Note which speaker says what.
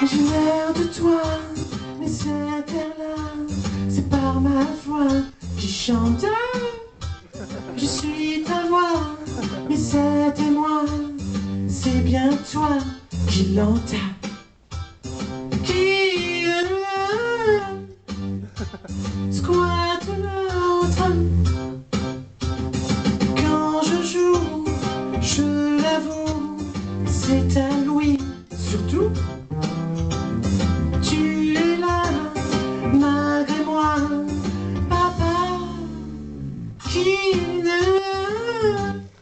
Speaker 1: J'ai l'air de toi, mais cet air-là, c'est par ma voix qui chante. Je suis ta voix, mais c'était moi, c'est bien toi qui l'entame. Qui squatte l'autre. Quand je joue, je l'avoue, c'est à Louis surtout. Tu es là, malgré moi, papa, qui ne